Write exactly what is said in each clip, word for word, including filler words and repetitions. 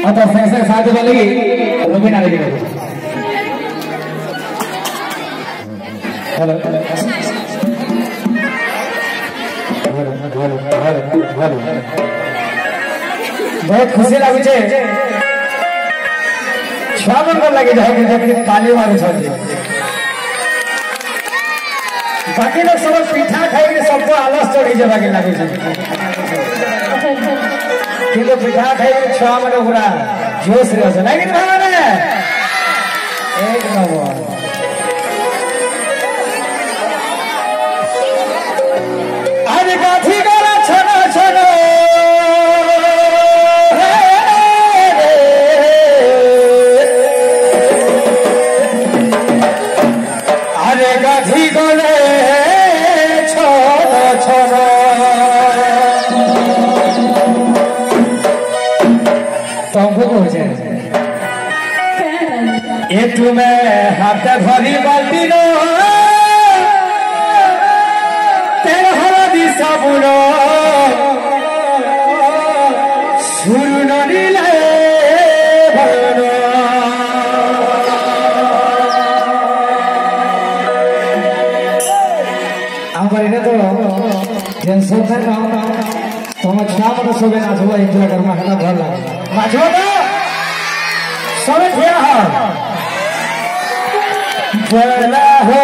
आता संग साथ वाले रुबीना लगी हेलो बहुत खुशी लगे छुआ मन कर लगे जाए ताली मारे छे बाकी लोग सब पीठा खाई सबको आलस चढ़ी जावा के लगे किलो पीठा खाई छुआ मन पूरा जोश रहे लेकिन भाई एक नंबर अरे काठी करा छोड़ो छोड़ो अरे काठी करे छोड़ो छोड़ो तुमको पहुंचे ये तुम्हें हाथ भरी बाल्टी नो तेरा हरा साबुनो सुरु नदीले भरनो आमर इने तो टेंशन था ना तुम छुआ मत सोबे ना सोबे इंतजार कर माखना भर लागे माछो तो सोबे थिया हो भला हो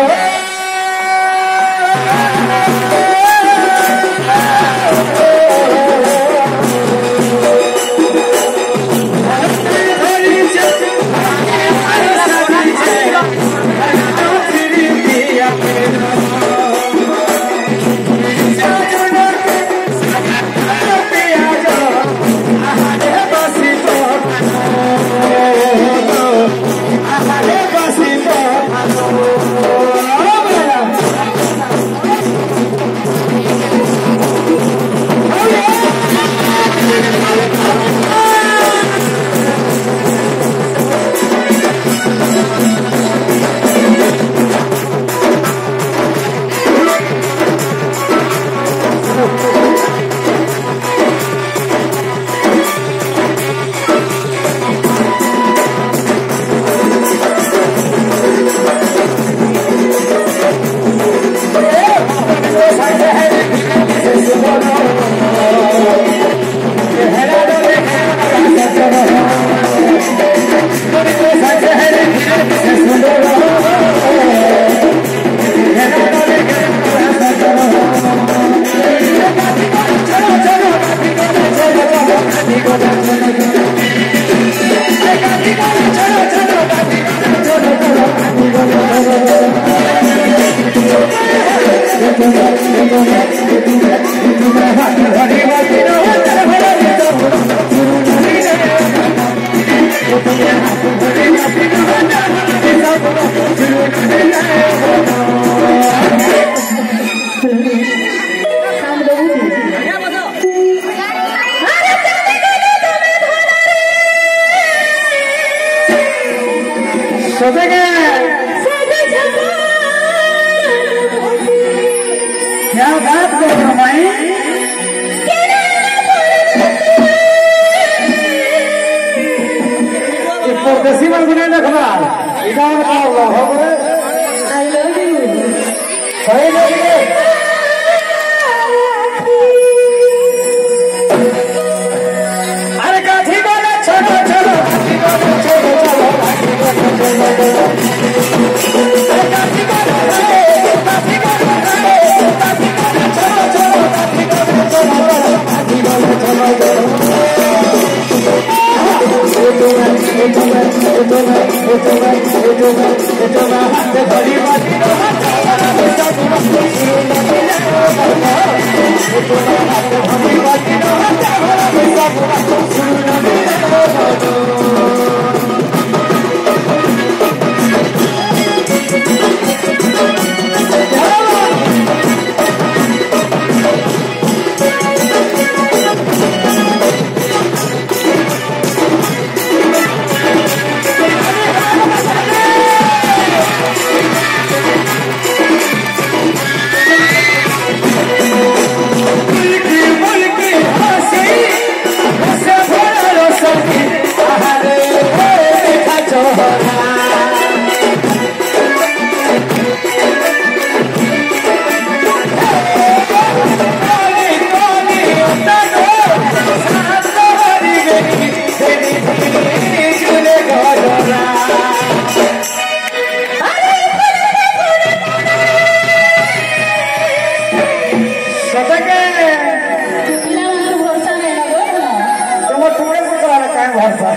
क्या बात कर रहे हो भाई परदेसी मन गुने ना खबर इधर बताओ हो गए आई लव यू भाई लोगे अरे काठी बोले छोड़ो छोड़ो काठी बोले छोड़ो छोड़ो काठी बोले काठी बोले काठी बोले काठी बोले छोड़ो छोड़ो काठी बोले छोड़ो काठी बोले छोड़ो छोड़ो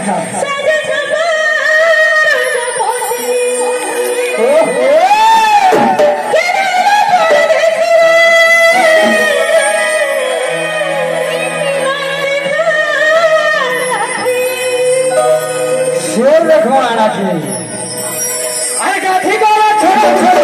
शेर देखो आना थी अरे गाठी को छोड़ो छोड़ो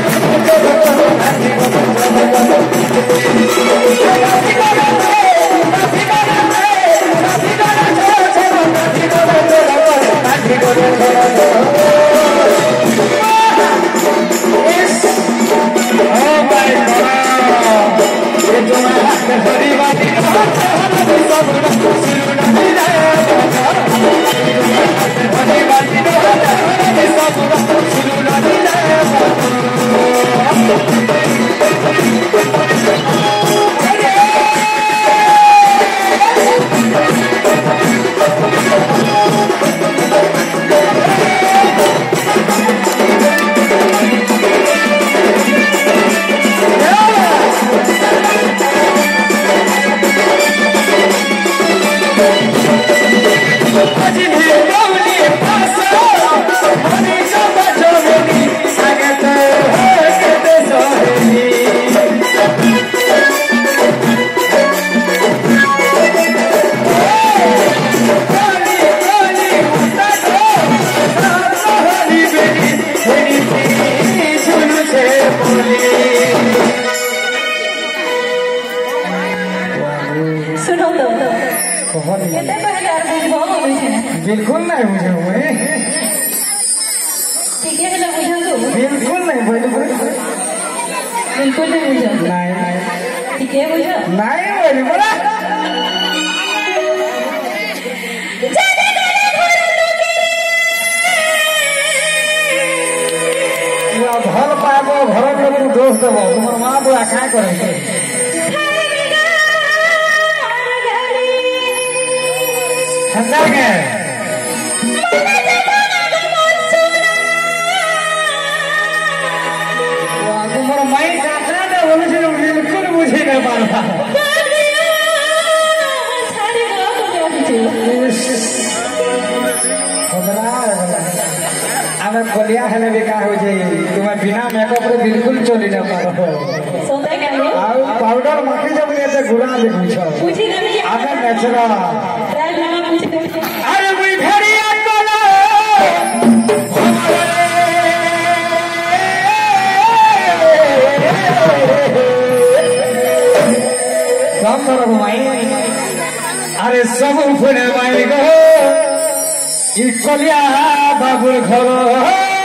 बिल्कुल नहीं मुझे हुए बिल्कुल नहीं बिल्कुल बिल्कुल नहीं मुझे नहीं ठीक है मुझे नहीं बोली बोला घर पाबो घर लोग दोस्त देव तुम्हार माँ बुआ क्या करे ठंडा के तुम्हारा माई काटना ना बोले से बिल्कुल मुझे नहीं पाता हमें बलिया हेले बेका हो जाए तुम्हें बिना मेकअप रे बिल्कुल चली ना पारो सोता क्या है आ पाउडर माखी जब ये गुला ले पूछो पूछी ना मुझे आगे नेचुरल ट्राई लगा पूछे अरे कोई भेड़िया कोला कम करो माई अरे सब फुले माई गो ई कलिया बाबुल घर